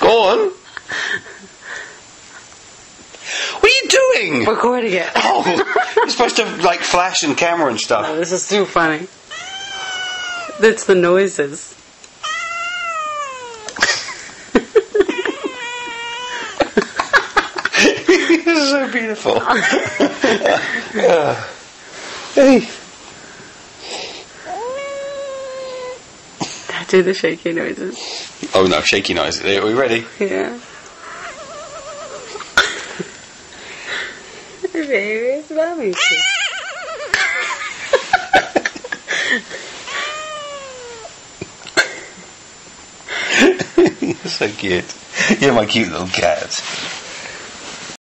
Go on. What are you doing? Recording it. Oh, you're supposed to like flash and camera and stuff. Oh, this is too funny. That's the noises. This is so beautiful. Hey. Do the shaky noises. Oh no, shaky noises. Are we ready? Yeah. Baby, it's mommy. You're so cute. You're my cute little cat.